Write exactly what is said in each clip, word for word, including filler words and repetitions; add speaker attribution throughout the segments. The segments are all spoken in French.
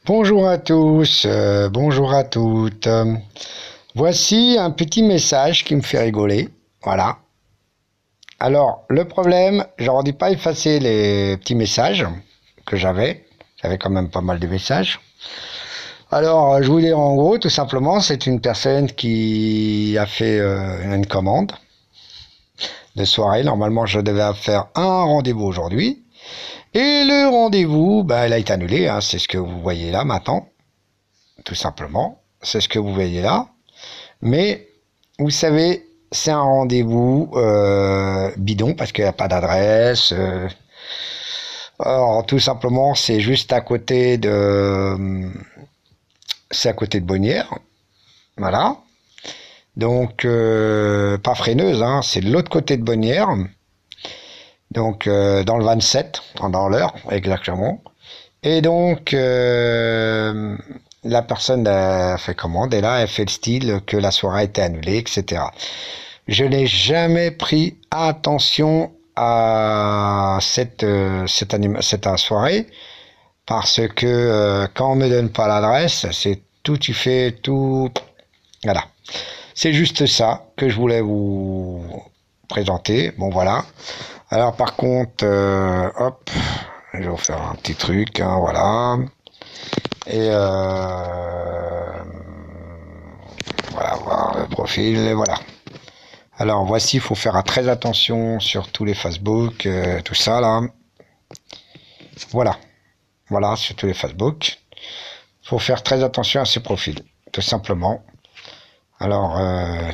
Speaker 1: Bonjour à tous, euh, bonjour à toutes. Euh, voici un petit message qui me fait rigoler. Voilà. Alors, le problème, j'aurais dû pas effacer les petits messages que j'avais. J'avais quand même pas mal de messages. Alors, je vous dis en gros, tout simplement, c'est une personne qui a fait euh, une commande de soirée. Normalement, je devais faire un rendez-vous aujourd'hui. Et le rendez-vous, bah, il a été annulé. Hein, c'est ce que vous voyez là maintenant. Tout simplement. C'est ce que vous voyez là. Mais, vous savez, c'est un rendez-vous euh, bidon parce qu'il n'y a pas d'adresse. Euh. Alors, tout simplement, c'est juste à côté de... C'est à côté de Bonnières. Voilà. Donc, euh, pas Freineuse, hein, c'est de l'autre côté de Bonnières. Donc, euh, dans le vingt-sept, dans l'heure, exactement. Et donc, euh, la personne a fait commande, et là, elle fait le style que la soirée a été annulée, et cetera. Je n'ai jamais pris attention à cette, euh, cette, anima- cette soirée, parce que euh, quand on me donne pas l'adresse, c'est tout, tu fais tout... Voilà. C'est juste ça que je voulais vous présenter. Bon, voilà. Alors, par contre, euh, hop, je vais vous faire un petit truc, hein, voilà. Et euh, voilà, voir le profil, et voilà. Alors, voici, il faut faire très attention sur tous les Facebook, euh, tout ça, là. Voilà. Voilà, sur tous les Facebook. Il faut faire très attention à ces profils, tout simplement. Alors, euh,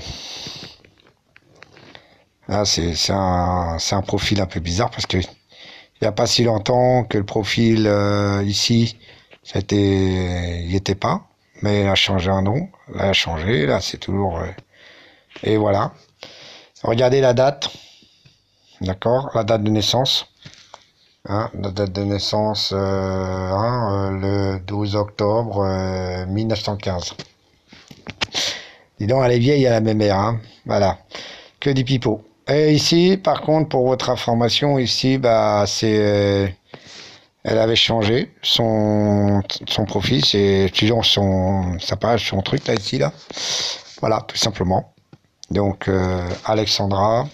Speaker 1: là, c'est c'est un, c'est un profil un peu bizarre parce que il n'y a pas si longtemps que le profil euh, ici, c'était, il n'y était pas, mais il a changé un nom, là, il a changé, là, c'est toujours... euh, et voilà. Regardez la date, d'accord, la date de naissance. Hein, la date de naissance, euh, hein, euh, le douze octobre euh, mille neuf cent quinze. Dis donc, elle est vieille à la même ère, hein, voilà. Que du pipeau. Et ici, par contre, pour votre information, ici, bah, c'est... euh, elle avait changé son, son profil, c'est toujours son, sa page, son truc là, ici, là. Voilà, tout simplement. Donc, euh, Alexandra,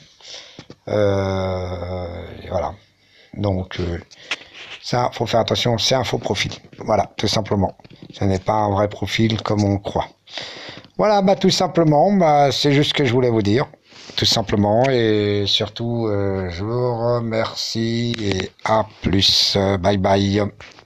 Speaker 1: euh, voilà. Donc, euh, ça, faut faire attention, c'est un faux profil. Voilà, tout simplement. Ce n'est pas un vrai profil comme on croit. Voilà, bah, tout simplement, bah, c'est juste ce que je voulais vous dire. Tout simplement, et surtout, euh, je vous remercie et à plus. Bye bye.